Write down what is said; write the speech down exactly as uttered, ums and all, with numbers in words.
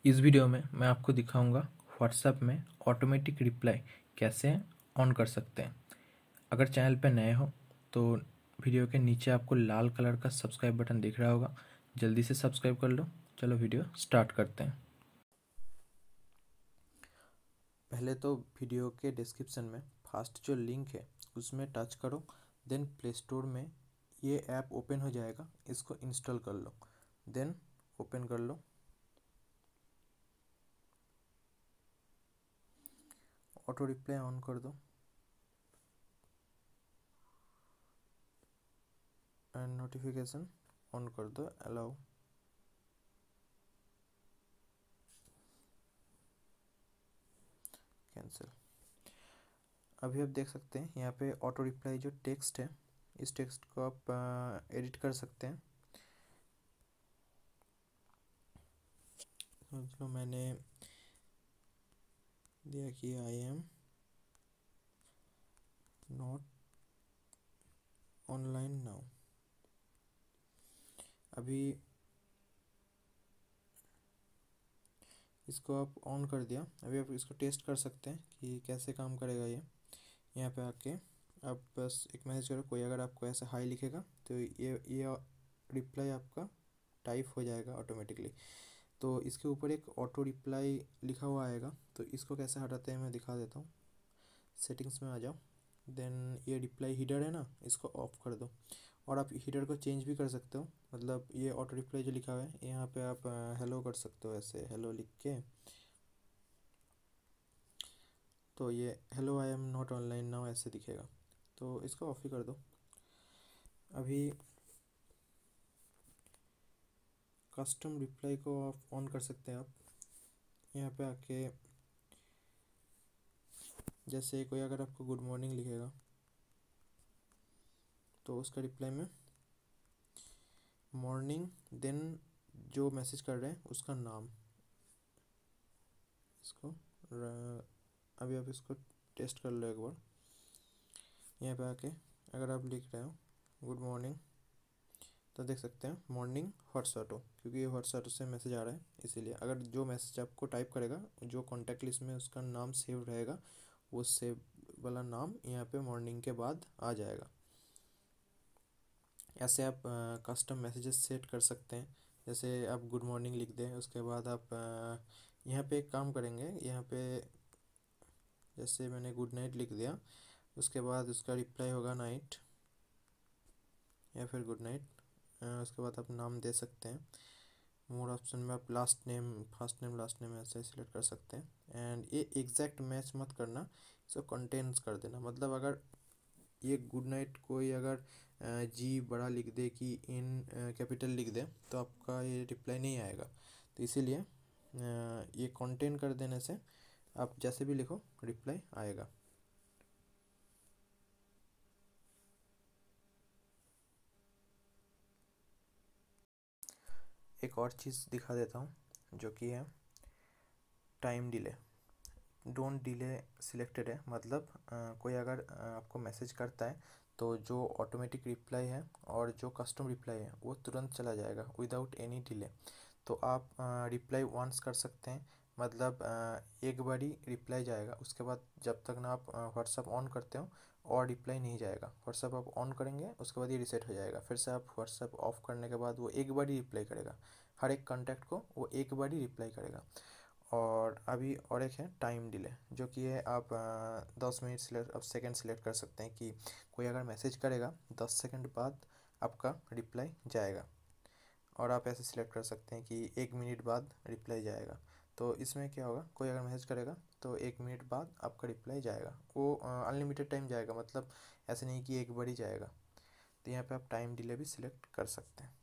इस वीडियो में मैं आपको दिखाऊंगा व्हाट्सएप में ऑटोमेटिक रिप्लाई कैसे ऑन कर सकते हैं। अगर चैनल पर नए हो तो वीडियो के नीचे आपको लाल कलर का सब्सक्राइब बटन दिख रहा होगा, जल्दी से सब्सक्राइब कर लो। चलो वीडियो स्टार्ट करते हैं। पहले तो वीडियो के डिस्क्रिप्शन में फर्स्ट जो लिंक है उसमें टच करो, देन प्ले स्टोर में ये ऐप ओपन हो जाएगा, इसको इंस्टॉल कर लो, देन ओपन कर लो। ऑटो रिप्लाई ऑन कर दो एंड नोटिफिकेशन ऑन कर दो, अलाउ। कैंसिल। अभी आप देख सकते हैं यहाँ पे ऑटो रिप्लाई जो टेक्स्ट है, इस टेक्स्ट को आप एडिट कर सकते हैं। जो मैंने दिया कि I am not online now. अभी इसको आप ऑन कर दिया। अभी आप इसको टेस्ट कर सकते हैं कि कैसे काम करेगा ये। यहाँ पे आके आप बस एक मैसेज करो, कोई अगर आपको ऐसे हाई लिखेगा तो ये ये रिप्लाई आपका टाइप हो जाएगा ऑटोमेटिकली। तो इसके ऊपर एक ऑटो रिप्लाई लिखा हुआ आएगा, तो इसको कैसे हटाते हैं मैं दिखा देता हूँ। सेटिंग्स में आ जाओ, देन ये रिप्लाई हीडर है ना, इसको ऑफ कर दो। और आप हीडर को चेंज भी कर सकते हो, मतलब ये ऑटो रिप्लाई जो लिखा हुआ है यहाँ पे आप हेलो कर सकते हो, ऐसे हेलो लिख के। तो ये hello I am not online now ऐसे दिखेगा, तो इसको ऑफ ही कर दो। अभी कस्टम रिप्लाई को ऑफ ऑन कर सकते हैं आप। यहाँ पे आके जैसे कोई अगर आपको गुड मॉर्निंग लिखेगा तो उसका रिप्लाई में मॉर्निंग, देन जो मैसेज कर रहे हैं उसका नाम, इसको र... अभी आप इसको टेस्ट कर लो एक बार। यहाँ पे आके अगर आप लिख रहे हो गुड मॉर्निंग तो देख सकते हैं मॉर्निंग व्हाट्स ऑटो, क्योंकि ये व्हाट्स ऑटो से मैसेज आ रहा है इसीलिए। अगर जो मैसेज आपको टाइप करेगा, जो कॉन्टैक्ट लिस्ट में उसका नाम सेव रहेगा, वो सेव वाला नाम यहाँ पे मॉर्निंग के बाद आ जाएगा। ऐसे आप कस्टम मैसेजेस सेट कर सकते हैं। जैसे आप गुड मॉर्निंग लिख दें, उसके बाद आप आ, यहाँ पे एक काम करेंगे। यहाँ पे जैसे मैंने गुड नाइट लिख दिया, उसके बाद उसका रिप्लाई होगा नाइट या फिर गुड नाइट। उसके बाद आप नाम दे सकते हैं। मोर ऑप्शन में आप last name, first name, last name ऐसे सिलेक्ट कर सकते हैं। एंड ये एग्जैक्ट मैच मत करना, इसको कंटेंट्स कर देना। मतलब अगर ये गुड नाइट कोई अगर जी बड़ा लिख दे कि इन कैपिटल लिख दे तो आपका ये रिप्लाई नहीं आएगा। तो इसीलिए ये कंटेंट कर देने से आप जैसे भी लिखो रिप्लाई आएगा। एक और चीज़ दिखा देता हूँ जो कि है time delay. Don't delay selected है, मतलब आ, कोई अगर आ, आपको मैसेज करता है तो जो ऑटोमेटिक रिप्लाई है और जो कस्टम रिप्लाई है वो तुरंत चला जाएगा विदाउट एनी डिले। तो आप रिप्लाई वंस कर सकते हैं, मतलब आ, एक बार ही रिप्लाई जाएगा, उसके बाद जब तक ना आप व्हाट्सअप ऑन करते हो और रिप्लाई नहीं जाएगा। व्हाट्सअप आप ऑन करेंगे उसके बाद ये रिसेट हो जाएगा, फिर से आप व्हाट्सअप ऑफ करने के बाद वो एक बार ही रिप्लाई करेगा। हर एक कॉन्टैक्ट को वो एक बार ही रिप्लाई करेगा। और अभी और एक है टाइम डिले, जो कि है आप दस मिनट सिलेक्ट अब सेकेंड सिलेक्ट कर सकते हैं कि कोई अगर मैसेज करेगा दस सेकंड बाद आपका रिप्लाई जाएगा। और आप ऐसे सिलेक्ट कर सकते हैं कि एक मिनट बाद रिप्लाई जाएगा। तो इसमें क्या होगा, कोई अगर मैसेज करेगा तो एक मिनट बाद आपका रिप्लाई जाएगा, वो अनलिमिटेड टाइम जाएगा, मतलब ऐसे नहीं कि एक बार ही जाएगा। तो यहाँ पे आप टाइम डिले भी सिलेक्ट कर सकते हैं।